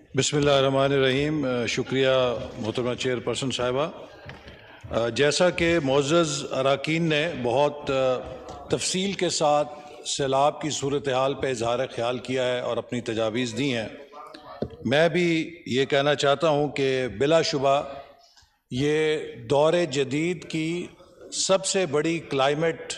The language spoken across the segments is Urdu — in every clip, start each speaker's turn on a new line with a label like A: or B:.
A: بسم اللہ الرحمن الرحیم۔ شکریہ محترمہ چیئر پرسن صاحبہ۔ جیسا کہ معزز اراکین نے بہت تفصیل کے ساتھ سیلاب کی صورتحال پہ اظہار خیال کیا ہے اور اپنی تجاویز دی ہیں، میں بھی یہ کہنا چاہتا ہوں کہ بلا شبہ یہ دور جدید کی سب سے بڑی کلائمیٹ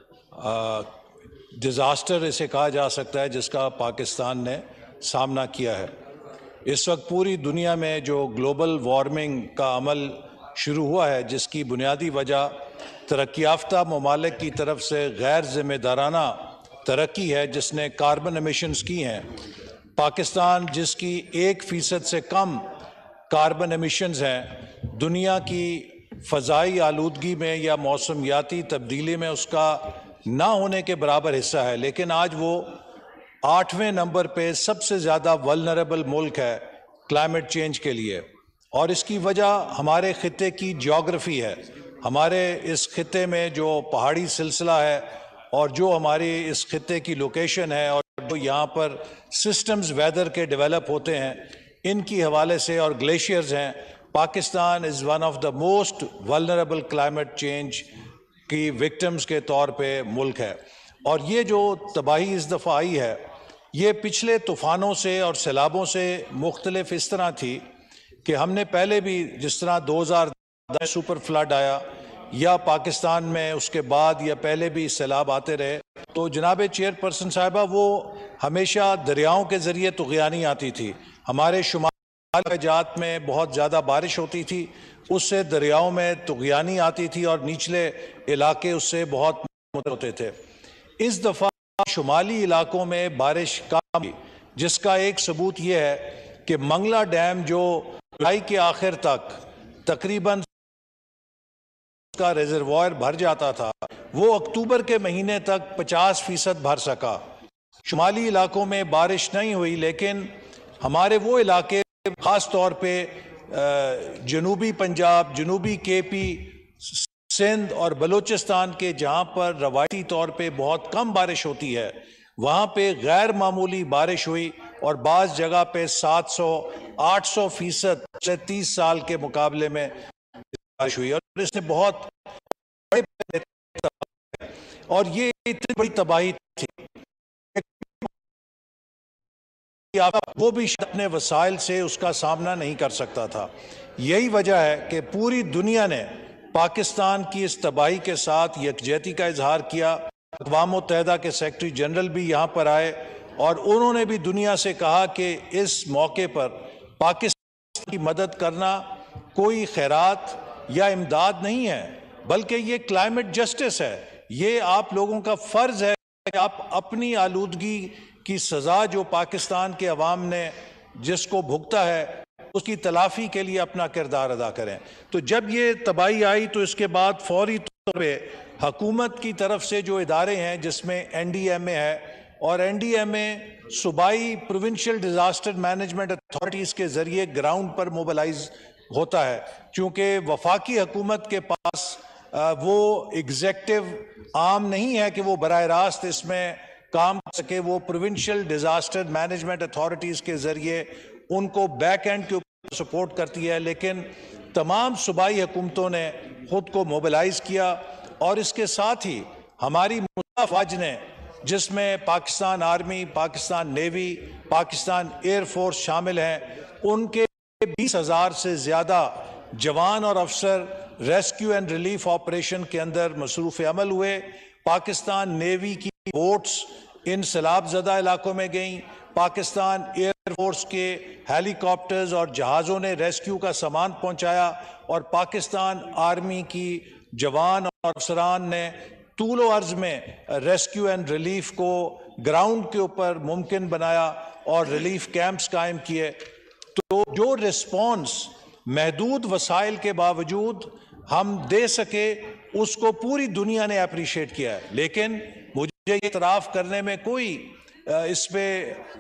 A: ڈیزاسٹر اسے کہا جا سکتا ہے جس کا پاکستان نے سامنا کیا ہے۔ اس وقت پوری دنیا میں جو گلوبل وارمنگ کا عمل شروع ہوا ہے، جس کی بنیادی وجہ ترقی یافتہ ممالک کی طرف سے غیر ذمہ دارانہ ترقی ہے، جس نے کاربن ایمیشنز کی ہیں۔ پاکستان جس کی 1% سے کم کاربن ایمیشنز ہیں، دنیا کی فضائی آلودگی میں یا موسمیاتی تبدیلی میں اس کا نہ ہونے کے برابر حصہ ہے، لیکن آج وہ 8ویں نمبر پہ سب سے زیادہ ولنریبل ملک ہے کلائمیٹ چینج کے لیے، اور اس کی وجہ ہمارے خطے کی جیوگرافی ہے۔ ہمارے اس خطے میں جو پہاڑی سلسلہ ہے اور جو ہماری اس خطے کی لوکیشن ہے اور جو یہاں پر سسٹمز ویدر کے ڈیولپ ہوتے ہیں، ان کی حوالے سے اور گلیشیئرز ہیں، Pakistan is one of the most vulnerable climate change کی وکٹمز کے طور پہ ملک ہے۔ اور یہ جو تباہی اس دفعہ آئی ہے، یہ پچھلے طوفانوں سے اور سیلابوں سے مختلف اس طرح تھی کہ ہم نے پہلے بھی جس طرح 2010 سپر فلڈ آیا، یا پاکستان میں اس کے بعد یا پہلے بھی سیلاب آتے رہے، تو جناب چیئر پرسن صاحبہ وہ ہمیشہ دریاؤں کے ذریعے طغیانی آتی تھی۔ ہمارے شمال جات میں بہت زیادہ بارش ہوتی تھی، اس سے دریاؤں میں طغیانی آتی تھی اور نچلے علاقے اس سے بہت متاثر ہوتے تھے۔ اس دفعہ شمالی علاقوں میں بارش کم ہوئی، جس کا ایک ثبوت یہ ہے کہ منگلا ڈیم جو جولائی کے آخر تک تقریباً کا ریزروائر بھر جاتا تھا، وہ اکتوبر کے مہینے تک 50% بھر سکا۔ شمالی علاقوں میں بارش نہیں ہوئی، لیکن ہمارے وہ علاقے خاص طور پہ جنوبی پنجاب، جنوبی کے پی، سندھ اور بلوچستان کے جہاں پر روایتی طور پہ بہت کم بارش ہوتی ہے، وہاں پہ غیر معمولی بارش ہوئی اور بعض جگہ پہ 700-800% پچھلے 30 سال کے مقابلے میں بارش ہوئی، اور اس نے بہت بڑے اور یہ اتنی بڑی تباہی تھی وہ بھی اپنے وسائل سے اس کا سامنا نہیں کر سکتا تھا۔ یہی وجہ ہے کہ پوری دنیا نے پاکستان کی اس تباہی کے ساتھ یکجہتی کا اظہار کیا۔ اقوام متحدہ کے سیکرٹری جنرل بھی یہاں پر آئے اور انہوں نے بھی دنیا سے کہا کہ اس موقع پر پاکستان کی مدد کرنا کوئی خیرات یا امداد نہیں ہے، بلکہ یہ کلائمیٹ جسٹس ہے۔ یہ آپ لوگوں کا فرض ہے کہ آپ اپنی آلودگی کی سزا جو پاکستان کے عوام نے جس کو بھگتا ہے، اس کی تلافی کے لیے اپنا کردار ادا کریں۔ تو جب یہ تباہی آئی تو اس کے بعد فوری طور پہ حکومت کی طرف سے جو ادارے ہیں، جس میں NDMA ہے، اور NDMA صوبائی پروونشل ڈیزاسٹر مینجمنٹ اتھارٹیز کے ذریعے گراؤنڈ پر موبلائز ہوتا ہے، چونکہ وفاقی حکومت کے پاس وہ ایگزیکٹو عام نہیں ہے کہ وہ براہ راست اس میں کام کر سکے۔ وہ پروونشل ڈیزاسٹر مینجمنٹ اتھارٹیز کے ذریعے ان کو بیک اینڈ کے اوپر سپورٹ کرتی ہے، لیکن تمام صوبائی حکومتوں نے خود کو موبلائز کیا، اور اس کے ساتھ ہی ہماری مسلح افواج نے، جس میں Pakistan army, Pakistan navy, Pakistan air force شامل ہیں، ان کے 20,000 سے زیادہ جوان اور افسر ریسکیو اینڈ ریلیف آپریشن کے اندر مصروف عمل ہوئے۔ پاکستان نیوی کی بوٹس ان سیلاب زدہ علاقوں میں گئیں، پاکستان ایئر فورس کے ہیلی کاپٹرز اور جہازوں نے ریسکیو کا سامان پہنچایا، اور پاکستان آرمی کی جوان اور افسران نے طول و عرض میں ریسکیو اینڈ ریلیف کو گراؤنڈ کے اوپر ممکن بنایا اور ریلیف کیمپس قائم کیے۔ تو جو رسپانس محدود وسائل کے باوجود ہم دے سکے، اس کو پوری دنیا نے اپریشیٹ کیا ہے، لیکن مجھے یہ اعتراف کرنے میں کوئی اس پہ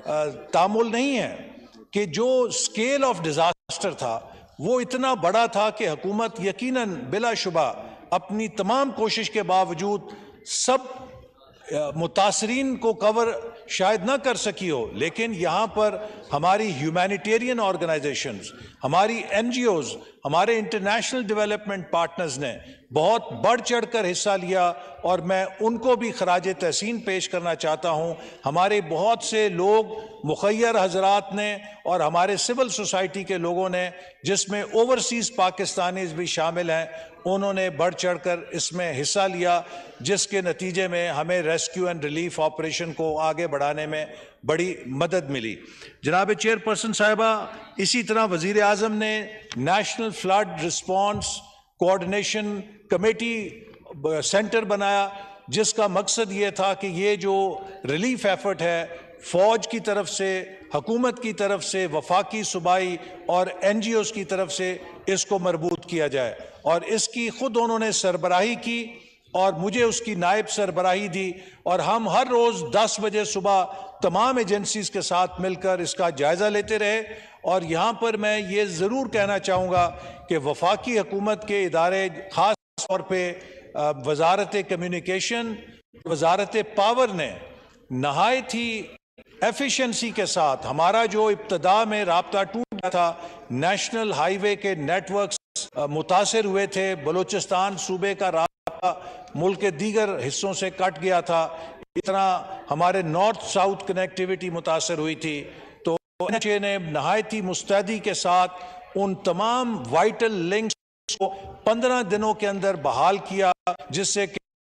A: تامل نہیں ہے کہ جو سکیل آف ڈیزاسٹر تھا وہ اتنا بڑا تھا کہ حکومت یقیناً بلا شبہ اپنی تمام کوشش کے باوجود سب متاثرین کو کور شاید نہ کر سکی ہو، لیکن یہاں پر ہماری ہیومینیٹیرین آرگنائزیشنز، ہماری این جی اوز، ہمارے انٹرنیشنل ڈیولپمنٹ پارٹنرز نے بہت بڑھ چڑھ کر حصہ لیا، اور میں ان کو بھی خراج تحسین پیش کرنا چاہتا ہوں۔ ہمارے بہت سے لوگ، مخیر حضرات نے اور ہمارے سول سوسائٹی کے لوگوں نے، جس میں اوورسیز پاکستانیز بھی شامل ہیں، انہوں نے بڑھ چڑھ کر اس میں حصہ لیا، جس کے نتیجے میں ہمیں ریسکیو اینڈ ریلیف آپریشن کو آگے بڑھانے میں بڑی مدد ملی۔ جناب چیئرپرسن صاحبہ، اسی طرح وزیر اعظم نے national flood response coordination committee centre بنایا، جس کا مقصد یہ تھا کہ یہ جو ریلیف ایفرٹ ہے، فوج کی طرف سے، حکومت کی طرف سے، وفاقی صوبائی اور این جی اوز کی طرف سے اس کو مربوط کیا جائے، اور اس کی خود انہوں نے سربراہی کی اور مجھے اس کی نائب سربراہی دی، اور ہم ہر روز 10 بجے صبح تمام ایجنسیز کے ساتھ مل کر اس کا جائزہ لیتے رہے۔ اور یہاں پر میں یہ ضرور کہنا چاہوں گا کہ وفاقی حکومت کے ادارے، خاص طور پہ وزارت کمیونیکیشن، وزارت پاور نے نہایت ہی ایفیشنسی کے ساتھ، ہمارا جو ابتدا میں رابطہ ٹوٹ گیا تھا، نیشنل ہائی وے کے نیٹ ورکس متاثر ہوئے تھے، بلوچستان صوبے کا رابطہ ملک کے دیگر حصوں سے کٹ گیا تھا، اس طرح ہمارے نارتھ ساؤتھ کنیکٹیویٹی متاثر ہوئی تھی، تو این ایچ اے نے نہایت ہی مستعدی کے ساتھ ان تمام وائٹل لنکس کو 15 دنوں کے اندر بحال کیا، جس سے کہ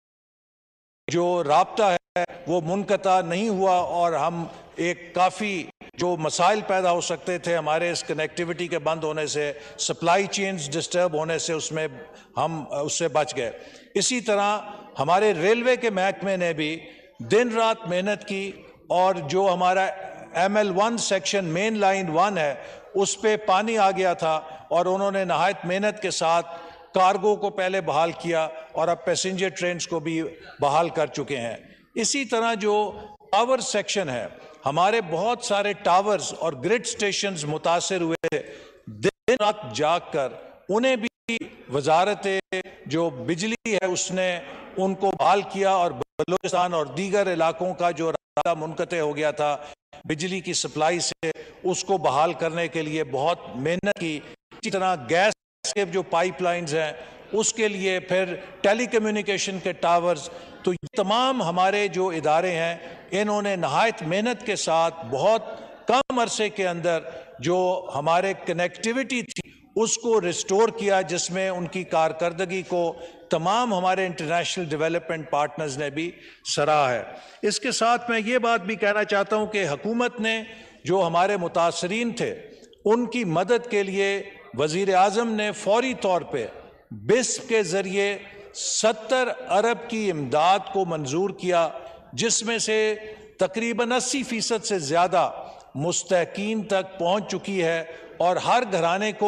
A: جو رابطہ ہے وہ منقطع نہیں ہوا، اور ہم ایک کافی جو مسائل پیدا ہو سکتے تھے ہمارے اس کنیکٹیویٹی کے بند ہونے سے، سپلائی چینز ڈسٹرب ہونے سے، اس میں ہم اس سے بچ گئے۔ اسی طرح ہمارے ریلوے کے محکمے نے بھی دن رات محنت کی، اور جو ہمارا ML1 سیکشن مین لائن 1 ہے، اس پہ پانی آ گیا تھا، اور انہوں نے نہایت محنت کے ساتھ کارگو کو پہلے بحال کیا، اور اب پیسنجر ٹرینز کو بھی بحال کر چکے ہیں۔ اسی طرح جو ٹاور سیکشن ہے، ہمارے بہت سارے ٹاورز اور گرڈ سٹیشنز متاثر ہوئے، دن رات جاگ کر انہیں بھی وزارت جو بجلی ہے اس نے ان کو بحال کیا، اور بلوچستان اور دیگر علاقوں کا جو رابطہ منقطع ہو گیا تھا بجلی کی سپلائی سے، اس کو بحال کرنے کے لیے بہت محنت کی۔ اسی طرح گیس کے جو پائپ لائنز ہیں اس کے لیے، پھر ٹیلی کمیونیکیشن کے ٹاورز، تو یہ تمام ہمارے جو ادارے ہیں انہوں نے نہایت محنت کے ساتھ بہت کم عرصے کے اندر جو ہمارے کنیکٹیویٹی تھی اس کو ریسٹور کیا، جس میں ان کی کارکردگی کو تمام ہمارے انٹرنیشنل ڈیولپمنٹ پارٹنرز نے بھی سراہا ہے۔ اس کے ساتھ میں یہ بات بھی کہنا چاہتا ہوں کہ حکومت نے جو ہمارے متاثرین تھے ان کی مدد کے لیے وزیر اعظم نے فوری طور پہ بسپ کے ذریعے 70 ارب کی امداد کو منظور کیا، جس میں سے تقریباً 80% سے زیادہ مستحقین تک پہنچ چکی ہے، اور ہر گھرانے کو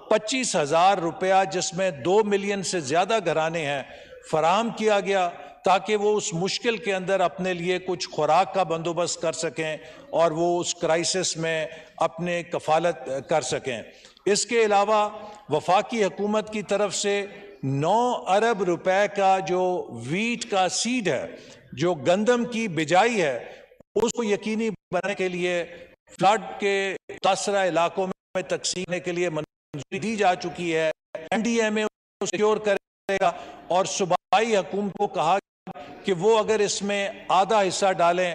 A: 25,000 روپیہ، جس میں 2 ملین سے زیادہ گھرانے ہیں، فراہم کیا گیا، تاکہ وہ اس مشکل کے اندر اپنے لیے کچھ خوراک کا بندوبست کر سکیں اور وہ اس کرائسس میں اپنے کفالت کر سکیں۔ اس کے علاوہ وفاقی حکومت کی طرف سے 9 ارب روپے کا جو ویٹ کا سیڈ ہے، جو گندم کی بجائی ہے، اس کو یقینی بنانے کے لیے فلڈ کے متاثرہ علاقوں میں تقسیم کے لیے منظوری دی جا چکی ہے۔ MDMA کو سیکیور کرے گا، اور صوبائی حکومت کو کہا کہ وہ اگر اس میں آدھا حصہ ڈالیں،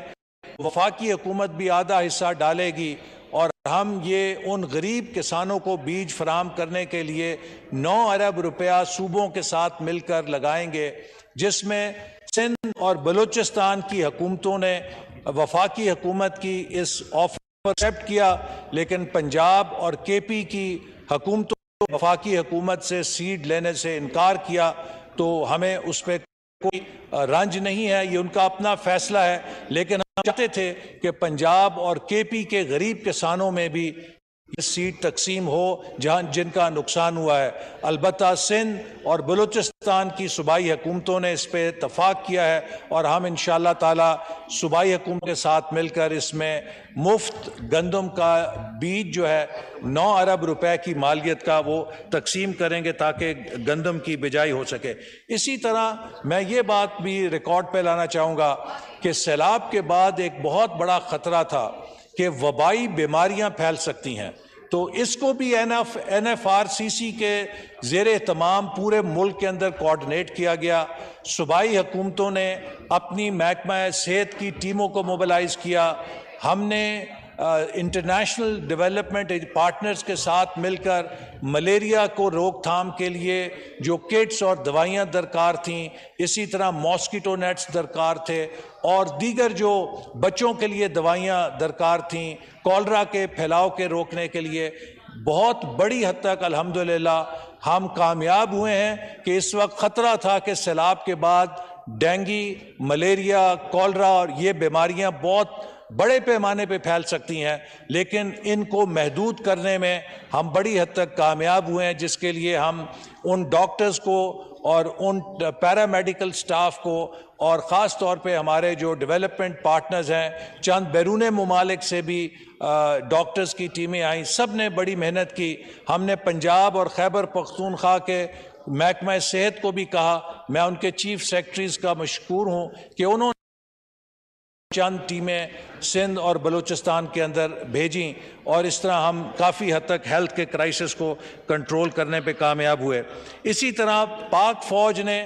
A: وفاقی حکومت بھی آدھا حصہ ڈالے گی، اور ہم یہ ان غریب کسانوں کو بیج فراہم کرنے کے لیے 9 ارب روپیہ صوبوں کے ساتھ مل کر لگائیں گے، جس میں سندھ اور بلوچستان کی حکومتوں نے وفاقی حکومت کی اس آفر کو ایکسپٹ کیا، لیکن پنجاب اور KP کی حکومتوں نے وفاقی حکومت سے سیڈ لینے سے انکار کیا۔ تو ہمیں اس پہ کوئی رنج نہیں ہے، یہ ان کا اپنا فیصلہ ہے، لیکن ہم چاہتے تھے کہ پنجاب اور KP کے غریب کسانوں میں بھی یہ سیٹ تقسیم ہو جہاں جن کا نقصان ہوا ہے۔ البتہ سندھ اور بلوچستان کی صوبائی حکومتوں نے اس پہ اتفاق کیا ہے، اور ہم انشاءاللہ تعالی صوبائی حکومت کے ساتھ مل کر اس میں مفت گندم کا بیج جو ہے 9 ارب روپے کی مالیت کا وہ تقسیم کریں گے تاکہ گندم کی بجائی ہو سکے۔ اسی طرح میں یہ بات بھی ریکارڈ پہ لانا چاہوں گا کہ سیلاب کے بعد ایک بہت بڑا خطرہ تھا کہ وبائی بیماریاں پھیل سکتی ہیں، تو اس کو بھی NFRCC کے زیر اہتمام پورے ملک کے اندر کوارڈینیٹ کیا گیا۔ صوبائی حکومتوں نے اپنی محکمہ صحت کی ٹیموں کو موبلائز کیا، ہم نے انٹرنیشنل ڈیولپمنٹ پارٹنرز کے ساتھ مل کر ملیریا کو روک تھام کے لیے جو کٹس اور دوائیاں درکار تھیں، اسی طرح ماسکیٹو نیٹس درکار تھے، اور دیگر جو بچوں کے لیے دوائیاں درکار تھیں کولرا کے پھیلاؤ کے روکنے کے لیے، بہت بڑی حد تک الحمدللہ ہم کامیاب ہوئے ہیں کہ اس وقت خطرہ تھا کہ سیلاب کے بعد ڈینگی، ملیریا، کولرا اور یہ بیماریاں بہت بڑے پیمانے پہ پھیل سکتی ہیں، لیکن ان کو محدود کرنے میں ہم بڑی حد تک کامیاب ہوئے ہیں، جس کے لیے ہم ان ڈاکٹرز کو اور ان پیرامیڈیکل سٹاف کو اور خاص طور پہ ہمارے جو ڈیولپمنٹ پارٹنرز ہیں، چند بیرون ممالک سے بھی ڈاکٹرز کی ٹیمیں آئیں، سب نے بڑی محنت کی۔ ہم نے پنجاب اور خیبر پختونخوا کے محکمہ صحت کو بھی کہا، میں ان کے چیف سیکرٹریز کا مشکور ہوں کہ انہوں نے چند ٹیمیں سندھ اور بلوچستان کے اندر بھیجیں، اور اس طرح ہم کافی حد تک ہیلتھ کے کرائسس کو کنٹرول کرنے پہ کامیاب ہوئے۔ اسی طرح پاک فوج نے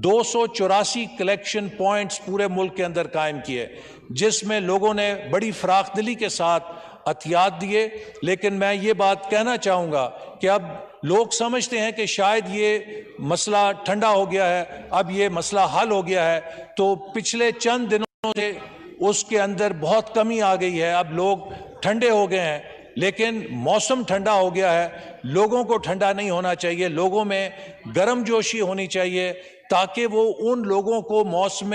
A: 284 کلیکشن پوائنٹس پورے ملک کے اندر قائم کیے، جس میں لوگوں نے بڑی فراخ دلی کے ساتھ عطیات دیے، لیکن میں یہ بات کہنا چاہوں گا کہ اب لوگ سمجھتے ہیں کہ شاید یہ مسئلہ ٹھنڈا ہو گیا ہے، اب یہ مسئلہ حل ہو گیا ہے، تو پچھلے چند دنوں سے اس کے اندر بہت کمی آ گئی ہے، اب لوگ ٹھنڈے ہو گئے ہیں، لیکن موسم ٹھنڈا ہو گیا ہے، لوگوں کو ٹھنڈا نہیں ہونا چاہیے، لوگوں میں گرم جوشی ہونی چاہیے تاکہ وہ ان لوگوں کو موسم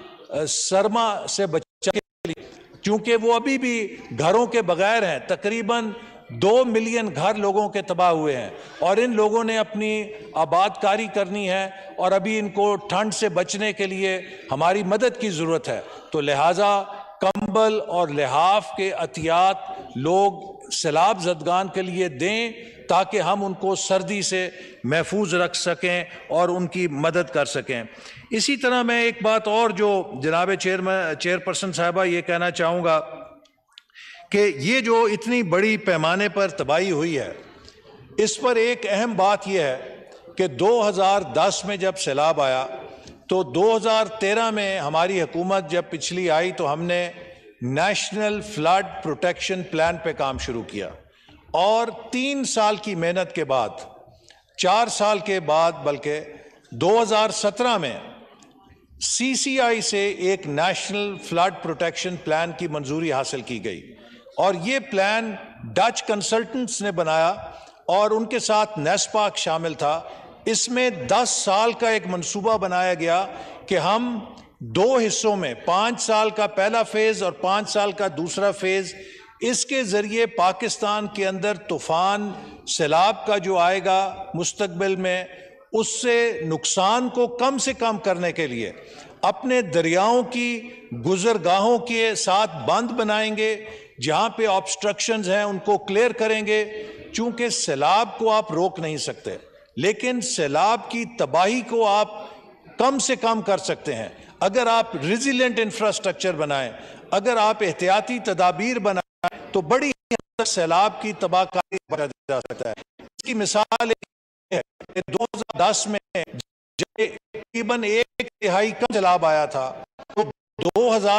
A: سرما سے بچا کے لیے، کیونکہ وہ ابھی بھی گھروں کے بغیر ہیں، تقریباً 2 ملین گھر لوگوں کے تباہ ہوئے ہیں، اور ان لوگوں نے اپنی آباد کاری کرنی ہے، اور ابھی ان کو ٹھنڈ سے بچنے کے لیے ہماری مدد کی ضرورت ہے، تو لہٰذا کمبل اور لحاف کے عطیات لوگ سیلاب زدگان کے لیے دیں تاکہ ہم ان کو سردی سے محفوظ رکھ سکیں اور ان کی مدد کر سکیں۔ اسی طرح میں ایک بات اور جو جناب چیئرپرسن صاحبہ یہ کہنا چاہوں گا کہ یہ جو اتنی بڑی پیمانے پر تباہی ہوئی ہے، اس پر ایک اہم بات یہ ہے کہ 2010 میں جب سیلاب آیا تو 2013 میں ہماری حکومت جب پچھلی آئی تو ہم نے نیشنل فلڈ پروٹیکشن پلان پہ کام شروع کیا، اور 3 سال کی محنت کے بعد، 4 سال کے بعد بلکہ 2017 میں CCI سے ایک نیشنل فلڈ پروٹیکشن پلان کی منظوری حاصل کی گئی، اور یہ پلان ڈچ کنسلٹنٹس نے بنایا اور ان کے ساتھ نیسپاک شامل تھا۔ اس میں 10 سال کا ایک منصوبہ بنایا گیا کہ ہم 2 حصوں میں 5 سال کا پہلا فیز اور 5 سال کا دوسرا فیز، اس کے ذریعے پاکستان کے اندر طوفان سیلاب کا جو آئے گا مستقبل میں، اس سے نقصان کو کم سے کم کرنے کے لیے اپنے دریاؤں کی گزرگاہوں کے ساتھ بند بنائیں گے، جہاں پہ آبسٹرکشنز ہیں ان کو کلیئر کریں گے، چونکہ سیلاب کو آپ روک نہیں سکتے لیکن سیلاب کی تباہی کو آپ کم سے کم کر سکتے ہیں اگر آپ ریزیلینٹ انفراسٹرکچر بنائیں، اگر آپ احتیاطی تدابیر بنائیں تو بڑی حد تک سیلاب کی تباہ کاری بچا جا سکتا ہے۔ اس کی مثال ہے کہ 2010 میں جب تقریباً 1/3 کم سیلاب آیا تھا تو 2000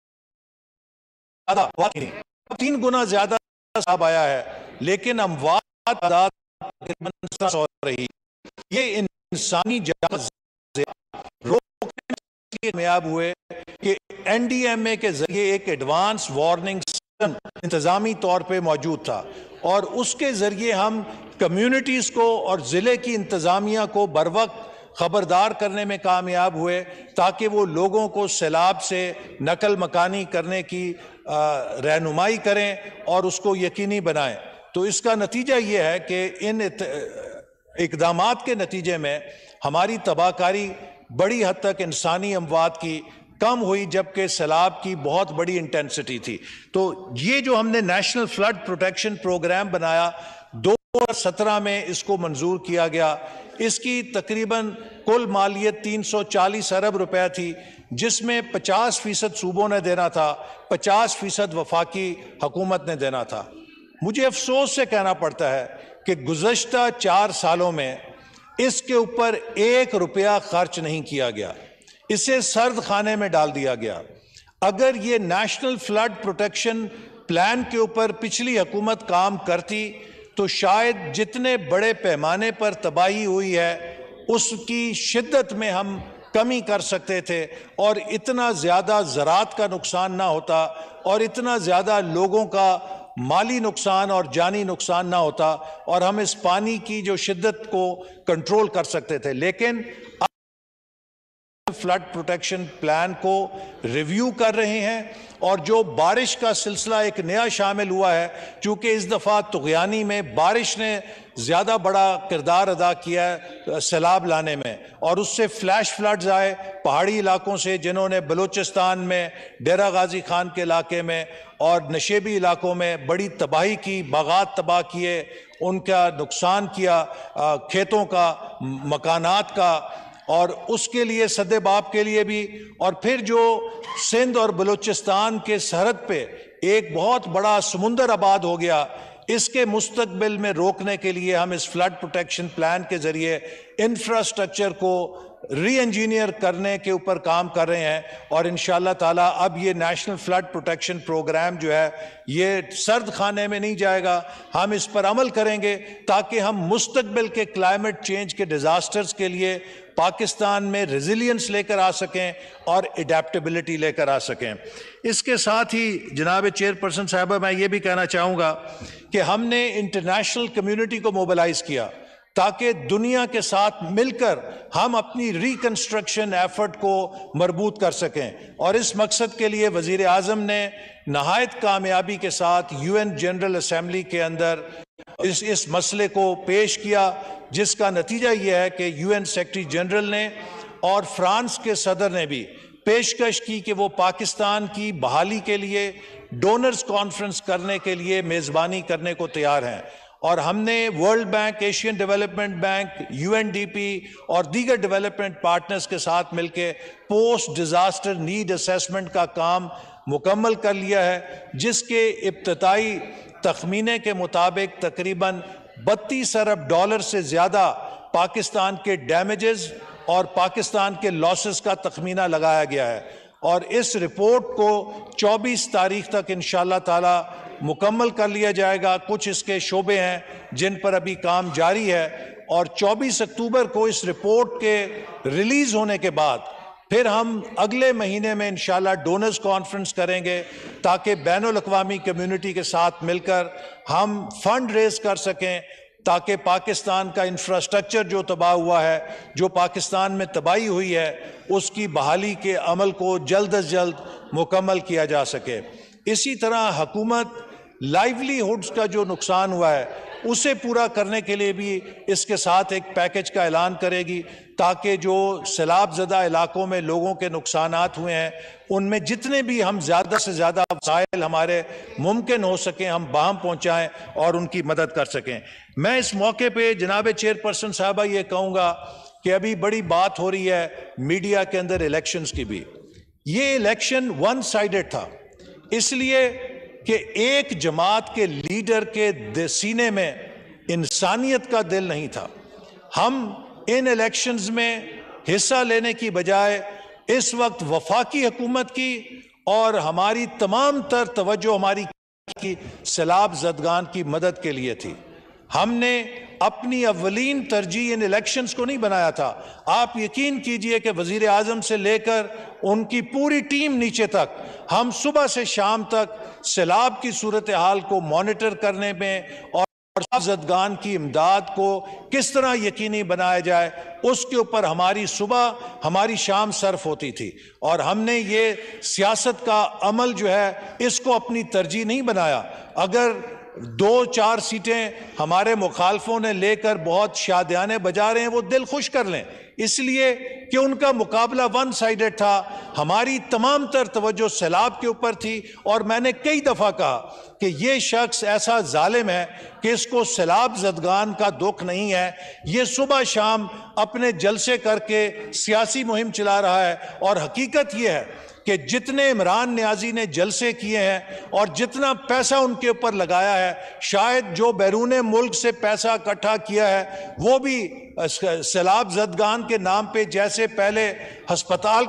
A: 3 گنا زیادہ سیلاب آیا ہے، لیکن اموات تعداد تقریباً 700 رہی۔ یہ انسانی جان روکنے کے لیے کامیاب ہوئے کہ NDMA کے ذریعے ایک ایڈوانس وارننگ سسٹم انتظامی طور پہ موجود تھا، اور اس کے ذریعے ہم کمیونٹیز کو اور ضلع کی انتظامیہ کو بروقت خبردار کرنے میں کامیاب ہوئے تاکہ وہ لوگوں کو سیلاب سے نقل مکانی کرنے کی رہنمائی کریں اور اس کو یقینی بنائیں۔ تو اس کا نتیجہ یہ ہے کہ ان اقدامات کے نتیجے میں ہماری تباہ کاری بڑی حد تک انسانی اموات کی کم ہوئی، جبکہ سیلاب کی بہت بڑی انٹینسٹی تھی۔ تو یہ جو ہم نے نیشنل فلڈ پروٹیکشن پروگرام بنایا 2017 میں اس کو منظور کیا گیا، اس کی تقریباً کل مالیت 340 ارب روپے تھی، جس میں 50% صوبوں نے دینا تھا، 50% وفاقی حکومت نے دینا تھا۔ مجھے افسوس سے کہنا پڑتا ہے کہ گزشتہ 4 سالوں میں اس کے اوپر 1 روپیہ خرچ نہیں کیا گیا، اسے سرد خانے میں ڈال دیا گیا۔ اگر یہ نیشنل فلڈ پروٹیکشن پلان کے اوپر پچھلی حکومت کام کرتی تو شاید جتنے بڑے پیمانے پر تباہی ہوئی ہے اس کی شدت میں ہم کمی کر سکتے تھے، اور اتنا زیادہ زراعت کا نقصان نہ ہوتا، اور اتنا زیادہ لوگوں کا مالی نقصان اور جانی نقصان نہ ہوتا، اور ہم اس پانی کی جو شدت کو کنٹرول کر سکتے تھے۔ لیکن فلڈ پروٹیکشن پلان کو ریویو کر رہے ہیں، اور جو بارش کا سلسلہ ایک نیا شامل ہوا ہے، چونکہ اس دفعہ طغیانی میں بارش نے زیادہ بڑا کردار ادا کیا ہے سیلاب لانے میں، اور اس سے فلیش فلڈز آئے پہاڑی علاقوں سے، جنہوں نے بلوچستان میں ڈیرہ غازی خان کے علاقے میں اور نشیبی علاقوں میں بڑی تباہی کی، باغات تباہ کیے، ان کا نقصان کیا، کھیتوں کا، مکانات کا، اور اس کے لیے سد باب کے لیے بھی۔ اور پھر جو سندھ اور بلوچستان کے سرحد پہ ایک بہت بڑا سمندر آباد ہو گیا، اس کے مستقبل میں روکنے کے لیے ہم اس فلڈ پروٹیکشن پلان کے ذریعے انفراسٹرکچر کو ری انجینئر کرنے کے اوپر کام کر رہے ہیں، اور انشاءاللہ تعالیٰ اب یہ نیشنل فلڈ پروٹیکشن پروگرام جو ہے یہ سرد خانے میں نہیں جائے گا، ہم اس پر عمل کریں گے تاکہ ہم مستقبل کے کلائمیٹ چینج کے ڈیزاسٹرز کے لیے پاکستان میں ریزیلینس لے کر آ سکیں اور اڈیپٹیبلٹی لے کر آ سکیں۔ اس کے ساتھ ہی جناب چیئرپرسن صاحبہ، میں یہ بھی کہنا چاہوں گا کہ ہم نے انٹرنیشنل کمیونٹی کو موبلائز کیا تاکہ دنیا کے ساتھ مل کر ہم اپنی ریکنسٹرکشن ایفرٹ کو مربوط کر سکیں، اور اس مقصد کے لیے وزیر اعظم نے نہایت کامیابی کے ساتھ UN جنرل اسمبلی کے اندر اس مسئلے کو پیش کیا، جس کا نتیجہ یہ ہے کہ UN سیکرٹری جنرل نے اور فرانس کے صدر نے بھی پیشکش کی کہ وہ پاکستان کی بحالی کے لیے ڈونرز کانفرنس کرنے کے لیے میزبانی کرنے کو تیار ہیں، اور ہم نے world bank, Asian development bank, UNDP اور دیگر ڈیولپمنٹ پارٹنرز کے ساتھ مل کے پوسٹ ڈیزاسٹر نیڈ اسیسمنٹ کا کام مکمل کر لیا ہے، جس کے ابتدائی تخمینے کے مطابق تقریباً 32 ارب ڈالر سے زیادہ پاکستان کے ڈیمیجز اور پاکستان کے لاسز کا تخمینہ لگایا گیا ہے، اور اس رپورٹ کو 24 تاریخ تک انشاءاللہ تعالی مکمل کر لیا جائے گا۔ کچھ اس کے شعبے ہیں جن پر ابھی کام جاری ہے، اور 24 اکتوبر کو اس رپورٹ کے ریلیز ہونے کے بعد پھر ہم اگلے مہینے میں انشاءاللہ ڈونرز کانفرنس کریں گے تاکہ بین الاقوامی کمیونٹی کے ساتھ مل کر ہم فنڈ ریز کر سکیں، تاکہ پاکستان کا انفراسٹرکچر جو تباہ ہوا ہے، جو پاکستان میں تباہی ہوئی ہے، اس کی بحالی کے عمل کو جلد از جلد مکمل کیا جا سکے۔ اسی طرح حکومت لائیولی ہوڈز کا جو نقصان ہوا ہے اسے پورا کرنے کے لیے بھی اس کے ساتھ ایک پیکج کا اعلان کرے گی، تاکہ جو سیلاب زدہ علاقوں میں لوگوں کے نقصانات ہوئے ہیں ان میں جتنے بھی ہم زیادہ سے زیادہ وسائل ہمارے ممکن ہو سکیں ہم باہم پہنچائیں اور ان کی مدد کر سکیں۔ میں اس موقع پہ جناب چیئرپرسن صاحبہ یہ کہوں گا کہ ابھی بڑی بات ہو رہی ہے میڈیا کے اندر الیکشنز کی بھی۔ یہ الیکشن ون سائیڈڈ تھا، اس لیے کہ ایک جماعت کے لیڈر کے سینے میں انسانیت کا دل نہیں تھا۔ ہم ان الیکشنز میں حصہ لینے کی بجائے اس وقت وفاقی حکومت کی اور ہماری تمام تر توجہ ہماری کی سیلاب زدگان کی مدد کے لیے تھی۔ ہم نے اپنی اولین ترجیح ان الیکشنز کو نہیں بنایا تھا۔ آپ یقین کیجئے کہ وزیر اعظم سے لے کر ان کی پوری ٹیم نیچے تک ہم صبح سے شام تک سیلاب کی صورتحال کو مانیٹر کرنے میں اور زدگان کی امداد کو کس طرح یقینی بنایا جائے اس کے اوپر ہماری صبح ہماری شام صرف ہوتی تھی، اور ہم نے یہ سیاست کا عمل جو ہے اس کو اپنی ترجیح نہیں بنایا۔ اگر دو چار سیٹیں ہمارے مخالفوں نے لے کر بہت شادیانے بجا رہے ہیں، وہ دل خوش کر لیں، اس لیے کہ ان کا مقابلہ ون سائیڈڈ تھا۔ ہماری تمام تر توجہ سیلاب کے اوپر تھی، اور میں نے کئی دفعہ کہا کہ یہ شخص ایسا ظالم ہے کہ اس کو سیلاب زدگان کا دکھ نہیں ہے، یہ صبح شام اپنے جلسے کر کے سیاسی مہم چلا رہا ہے، اور حقیقت یہ ہے کہ جتنے عمران نیازی نے جلسے کیے ہیں اور جتنا پیسہ ان کے اوپر لگایا ہے، شاید جو بیرون ملک سے پیسہ اکٹھا کیا ہے وہ بھی سیلاب زدگان کے نام پہ جیسے پہلے ہسپتال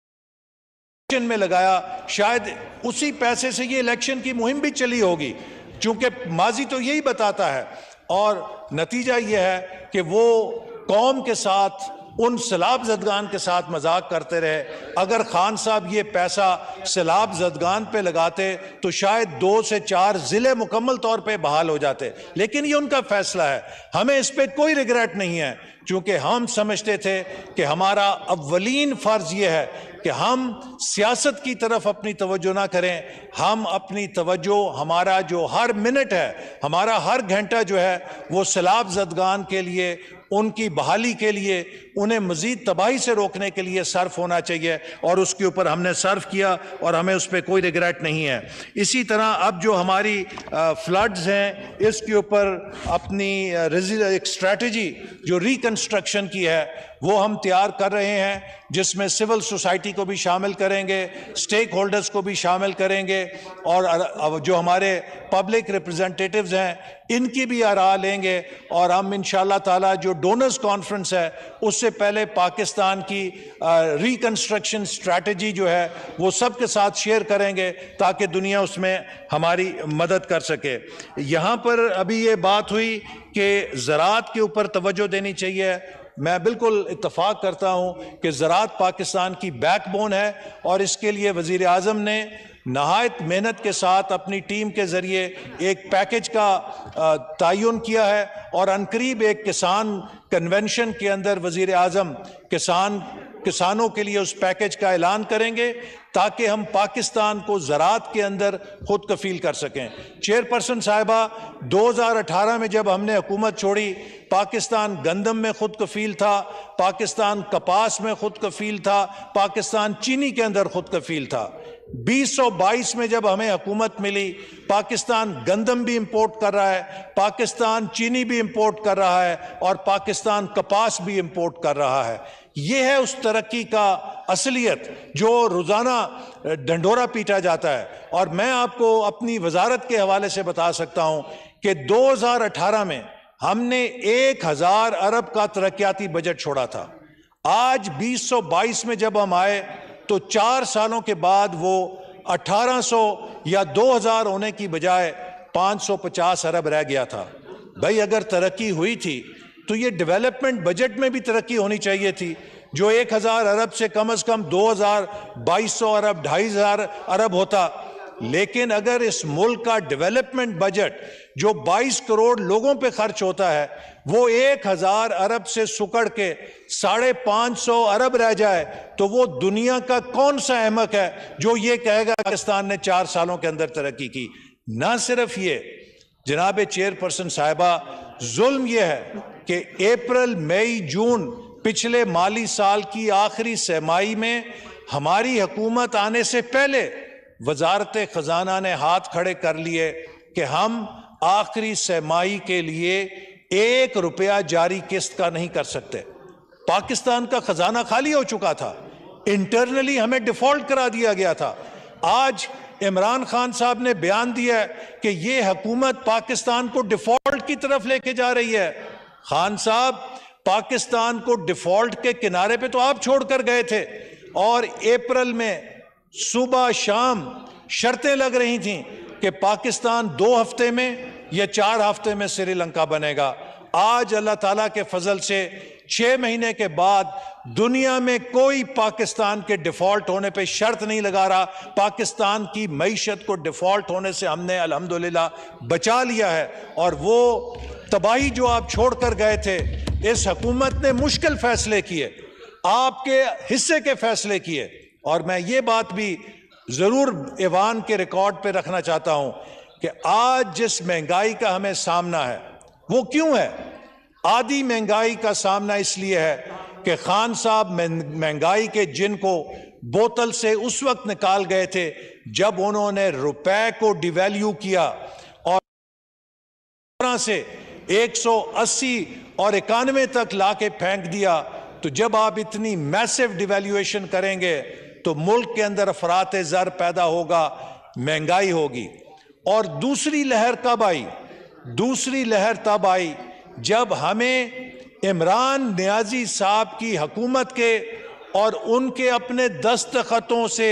A: کا میں لگایا، شاید اسی پیسے سے یہ الیکشن کی مہم بھی چلی ہوگی، چونکہ ماضی تو یہی بتاتا ہے۔ اور نتیجہ یہ ہے کہ وہ قوم کے ساتھ، ان سیلاب زدگان کے ساتھ مذاق کرتے رہے۔ اگر خان صاحب یہ پیسہ سیلاب زدگان پہ لگاتے تو شاید 2 سے 4 ضلع مکمل طور پہ بحال ہو جاتے، لیکن یہ ان کا فیصلہ ہے، ہمیں اس پہ کوئی ریگریٹ نہیں ہے، چونکہ ہم سمجھتے تھے کہ ہمارا اولین فرض یہ ہے کہ ہم سیاست کی طرف اپنی توجہ نہ کریں، ہم اپنی توجہ، ہمارا جو ہر منٹ ہے، ہمارا ہر گھنٹہ جو ہے وہ سیلاب زدگان کے لیے، ان کی بحالی کے لیے، انہیں مزید تباہی سے روکنے کے لیے صرف ہونا چاہیے، اور اس کے اوپر ہم نے صرف کیا اور ہمیں اس پہ کوئی ریگریٹ نہیں ہے۔ اسی طرح اب جو ہماری فلڈز ہیں، اس کے اوپر اپنی ایک اسٹریٹجی جو ریکنسٹرکشن کی ہے وہ ہم تیار کر رہے ہیں، جس میں سول سوسائٹی کو بھی شامل کریں گے، سٹیک ہولڈرز کو بھی شامل کریں گے، اور جو ہمارے پبلک ریپرزنٹیٹیوز ہیں ان کی بھی آراء لیں گے، اور ہم انشاءاللہ تعالی جو ڈونرز کانفرنس ہے اس سے پہلے پاکستان کی ریکنسٹرکشن اسٹریٹجی جو ہے وہ سب کے ساتھ شیئر کریں گے تاکہ دنیا اس میں ہماری مدد کر سکے۔ یہاں پر ابھی یہ بات ہوئی کہ زراعت کے اوپر توجہ دینی چاہیے، میں بالکل اتفاق کرتا ہوں کہ زراعت پاکستان کی بیک بون ہے، اور اس کے لیے وزیر اعظم نے نہایت محنت کے ساتھ اپنی ٹیم کے ذریعے ایک پیکج کا تعین کیا ہے، اور عنقریب ایک کسان کنونشن کے اندر وزیر اعظم کسانوں کے لیے اس پیکج کا اعلان کریں گے تاکہ ہم پاکستان کو زراعت کے اندر خود کفیل کر سکیں۔ چیئرپرسن صاحبہ، 2018 میں جب ہم نے حکومت چھوڑی، پاکستان گندم میں خود کفیل تھا، پاکستان کپاس میں خود کفیل تھا، پاکستان چینی کے اندر خود کفیل تھا۔ 2022 میں جب ہمیں حکومت ملی، پاکستان گندم بھی امپورٹ کر رہا ہے، پاکستان چینی بھی امپورٹ کر رہا ہے، اور پاکستان کپاس بھی امپورٹ کر رہا ہے۔ یہ ہے اس ترقی کا اصلیت جو روزانہ ڈنڈورا پیٹا جاتا ہے۔ اور میں آپ کو اپنی وزارت کے حوالے سے بتا سکتا ہوں کہ 2018 میں ہم نے 1000 ارب کا ترقیاتی بجٹ چھوڑا تھا۔ آج 2022 میں جب ہم آئے تو 4 سالوں کے بعد وہ 1800 یا 2000 ہونے کی بجائے 550 ارب رہ گیا تھا۔ بھائی اگر ترقی ہوئی تھی تو یہ ڈیولپمنٹ بجٹ میں بھی ترقی ہونی چاہیے تھی، جو 1000 ارب سے کم از کم 2200 ارب 2500 ارب ہوتا۔ لیکن اگر اس ملک کا ڈیولپمنٹ بجٹ جو 22 کروڑ لوگوں پہ خرچ ہوتا ہے وہ 1000 ارب سے سکڑ کے 550 ارب رہ جائے تو وہ دنیا کا کون سا احمق ہے جو یہ کہے گا پاکستان نے 4 سالوں کے اندر ترقی کی۔ نہ صرف یہ جناب چیئرپرسن صاحبہ، ظلم یہ ہے کہ اپریل مئی جون پچھلے مالی سال کی آخری سہ-ماہی میں ہماری حکومت آنے سے پہلے وزارت خزانہ نے ہاتھ کھڑے کر لیے کہ ہم آخری سہ-ماہی کے لیے 1 روپیہ جاری قسط کا نہیں کر سکتے۔ پاکستان کا خزانہ خالی ہو چکا تھا، انٹرنلی ہمیں ڈیفالٹ کرا دیا گیا تھا۔ آج عمران خان صاحب نے بیان دیا ہے کہ یہ حکومت پاکستان کو ڈیفالٹ کی طرف لے کے جا رہی ہے۔ خان صاحب، پاکستان کو ڈیفالٹ کے کنارے پہ تو آپ چھوڑ کر گئے تھے، اور اپریل میں صبح شام شرطیں لگ رہی تھیں کہ پاکستان 2 ہفتے میں یا 4 ہفتے میں سری لنکا بنے گا۔ آج اللہ تعالیٰ کے فضل سے 6 مہینے کے بعد دنیا میں کوئی پاکستان کے ڈیفالٹ ہونے پہ شرط نہیں لگا رہا۔ پاکستان کی معیشت کو ڈیفالٹ ہونے سے ہم نے الحمدللہ بچا لیا ہے، اور وہ تباہی جو آپ چھوڑ کر گئے تھے، اس حکومت نے مشکل فیصلے کیے، آپ کے حصے کے فیصلے کیے۔ اور میں یہ بات بھی ضرور ایوان کے ریکارڈ پہ رکھنا چاہتا ہوں کہ کہ آج جس مہنگائی کا ہمیں سامنا ہے وہ کیوں ہے؟ آدھی مہنگائی کا سامنا اس لیے ہے کہ خان صاحب مہنگائی کے جن کو بوتل سے اس وقت نکال گئے تھے جب انہوں نے روپے کو ڈی ویلیو کیا اور سے 180 اور 91 تک لا کے پھینک دیا. تو جب آپ اتنی میسو ڈیویلیویشن کریں گے تو ملک کے اندر افراط زر پیدا ہوگا, مہنگائی ہوگی. اور دوسری لہر کب آئی؟ دوسری لہر تب آئی جب ہمیں عمران نیازی صاحب کی حکومت کے اور ان کے اپنے دستخطوں سے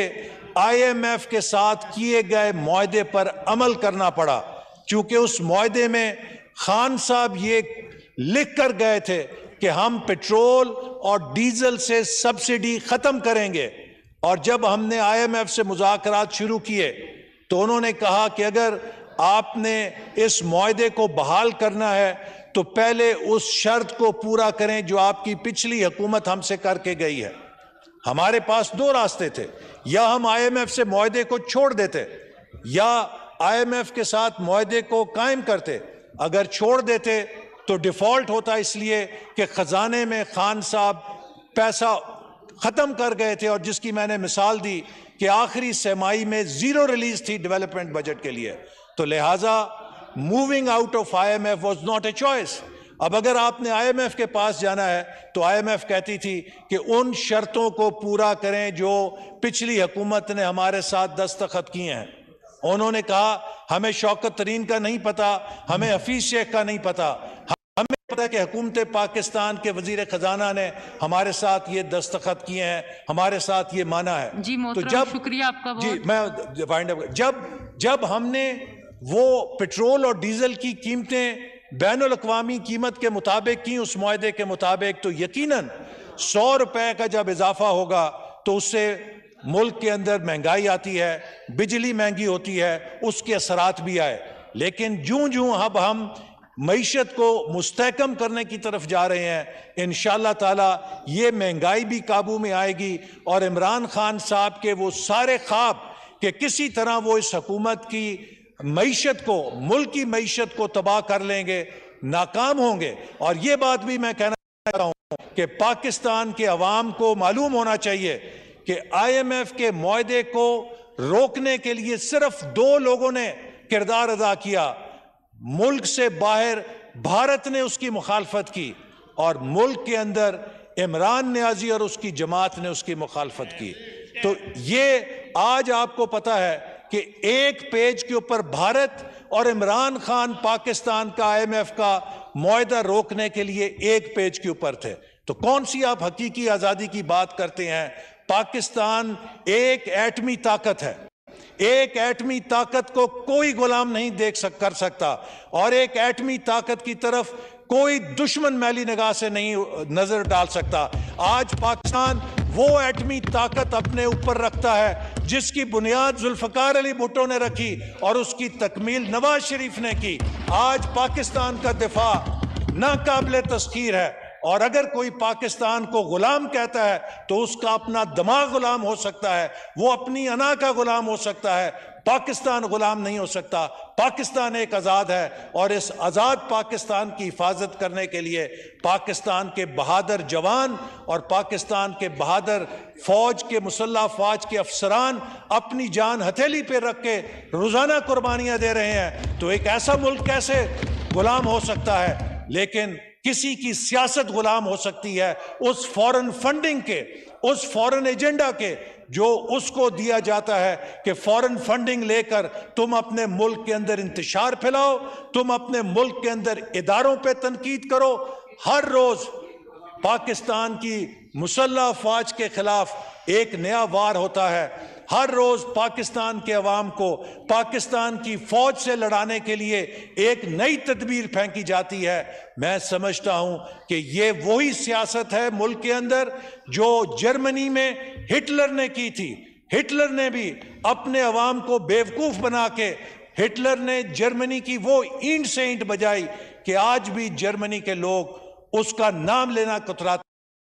A: IMF کے ساتھ کیے گئے معاہدے پر عمل کرنا پڑا. چونکہ اس معاہدے میں خان صاحب یہ لکھ کر گئے تھے کہ ہم پیٹرول اور ڈیزل سے سبسڈی ختم کریں گے, اور جب ہم نے IMF سے مذاکرات شروع کیے تو انہوں نے کہا کہ اگر آپ نے اس معاہدے کو بحال کرنا ہے تو پہلے اس شرط کو پورا کریں جو آپ کی پچھلی حکومت ہم سے کر کے گئی ہے. ہمارے پاس دو راستے تھے, یا ہم IMF سے معاہدے کو چھوڑ دیتے یا IMF کے ساتھ معاہدے کو قائم کرتے. اگر چھوڑ دیتے تو ڈیفالٹ ہوتا, اس لیے کہ خزانے میں خان صاحب پیسہ ختم کر گئے تھے, اور جس کی میں نے مثال دی کہ آخری سرمائی میں زیرو ریلیز تھی ڈیولپمنٹ بجٹ کے لیے. تو لہٰذا moving out of IMF was not a choice. اب اگر آپ نے IMF کے پاس جانا ہے تو IMF کہتی تھی کہ ان شرطوں کو پورا کریں جو پچھلی حکومت نے ہمارے ساتھ دستخط کیے ہیں. انہوں نے کہا ہمیں شوکت ترین کا نہیں پتا, ہمیں حفیظ شیخ کا نہیں پتا, ہمیں پتا کہ حکومت پاکستان کے وزیر خزانہ نے ہمارے ساتھ یہ دستخط کیے ہیں, ہمارے ساتھ یہ مانا ہے.
B: جی محترم, شکریہ آپ کا
A: بہت. جب ہم نے وہ پیٹرول اور ڈیزل کی قیمتیں بین الاقوامی قیمت کے مطابق کی, اس معاہدے کے مطابق, تو یقیناً 100 روپے کا جب اضافہ ہوگا تو اس سے ملک کے اندر مہنگائی آتی ہے, بجلی مہنگی ہوتی ہے, اس کے اثرات بھی آئے. لیکن جوں اب ہم معیشت کو مستحکم کرنے کی طرف جا رہے ہیں, انشاءاللہ تعالی یہ مہنگائی بھی قابو میں آئے گی, اور عمران خان صاحب کے وہ سارے خواب کہ کسی طرح وہ اس حکومت کی معیشت کو, ملک کی معیشت کو تباہ کر لیں گے, ناکام ہوں گے. اور یہ بات بھی میں کہنا چاہتا ہوں کہ پاکستان کے عوام کو معلوم ہونا چاہیے کہ IMF کے معاہدے کو روکنے کے لیے صرف 2 لوگوں نے کردار ادا کیا. ملک سے باہر بھارت نے اس کی مخالفت کی, اور ملک کے اندر عمران نیازی اور اس کی جماعت نے اس کی مخالفت کی. تو یہ آج آپ کو پتا ہے کہ ایک پیج کے اوپر بھارت اور عمران خان پاکستان کا IMF کا معاہدہ روکنے کے لیے ایک پیج کے اوپر تھے. تو کون سی آپ حقیقی آزادی کی بات کرتے ہیں؟ پاکستان ایک ایٹمی طاقت ہے, ایک ایٹمی طاقت کو کوئی غلام نہیں کر سکتا, اور ایک ایٹمی طاقت کی طرف کوئی دشمن میلی نگاہ سے نہیں نظر ڈال سکتا. آج پاکستان وہ ایٹمی طاقت اپنے اوپر رکھتا ہے جس کی بنیاد ذوالفقار علی بھٹو نے رکھی اور اس کی تکمیل نواز شریف نے کی. آج پاکستان کا دفاع ناقابل تسخیر ہے, اور اگر کوئی پاکستان کو غلام کہتا ہے تو اس کا اپنا دماغ غلام ہو سکتا ہے, وہ اپنی انا کا غلام ہو سکتا ہے. پاکستان غلام نہیں ہو سکتا. پاکستان ایک آزاد ہے, اور اس آزاد پاکستان کی حفاظت کرنے کے لیے پاکستان کے بہادر جوان اور پاکستان کے بہادر فوج کے, مسلح فوج کے افسران اپنی جان ہتھیلی پہ رکھ کے روزانہ قربانیاں دے رہے ہیں. تو ایک ایسا ملک کیسے غلام ہو سکتا ہے؟ لیکن کسی کی سیاست غلام ہو سکتی ہے اس فورن فنڈنگ کے, اس فورن ایجنڈا کے جو اس کو دیا جاتا ہے کہ فورن فنڈنگ لے کر تم اپنے ملک کے اندر انتشار پھیلاؤ, تم اپنے ملک کے اندر اداروں پہ تنقید کرو. ہر روز پاکستان کی مسلح فوج کے خلاف ایک نیا وار ہوتا ہے. ہر روز پاکستان کے عوام کو پاکستان کی فوج سے لڑانے کے لیے ایک نئی تدبیر پھینکی جاتی ہے. میں سمجھتا ہوں کہ یہ وہی سیاست ہے ملک کے اندر جو جرمنی میں ہٹلر نے کی تھی. ہٹلر نے بھی اپنے عوام کو بیوقوف بنا کے, ہٹلر نے جرمنی کی وہ اینٹ سے اینٹ بجائی کہ آج بھی جرمنی کے لوگ اس کا نام لینا کتراتے.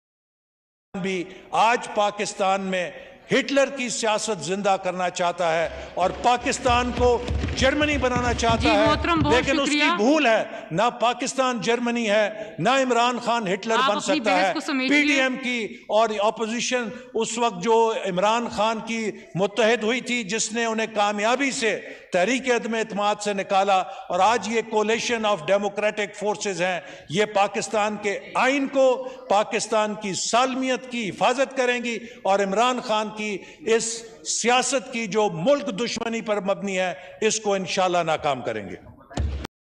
A: بھی آج پاکستان میں ہٹلر کی سیاست زندہ کرنا چاہتا ہے, اور پاکستان کو جرمنی بنانا چاہتا ہے، لیکن اس کی بھول ہے، نہ پاکستان جرمنی ہے، نہ عمران خان ہٹلر بن سکتا ہے۔ پی ڈی ایم کی اور اپوزیشن اس وقت جو عمران خان کی متحد ہوئی تھی، جس نے انہیں کامیابی سے تحریک عدم اعتماد سے نکالا، اور آج یہ کولیشن آف ڈیموکریٹک فورسز ہیں، یہ پاکستان کے آئین کو، پاکستان کی سالمیت کی حفاظت کریں گی، اور عمران خان کی اس سیاست کی جو ملک دشمنی پر مبنی ہے، اس کو انشاءاللہ ناکام کریں گے۔